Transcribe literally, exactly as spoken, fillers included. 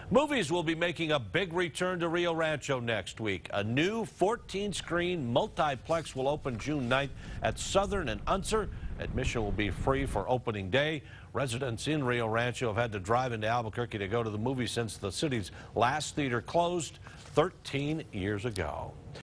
Movies will be making a big return to Rio Rancho next week. A new fourteen screen multiplex will open June ninth at Southern and Unser. Admission will be free for opening day. Residents in Rio Rancho have had to drive into Albuquerque to go to the movie since the city's last theater closed thirteen years ago.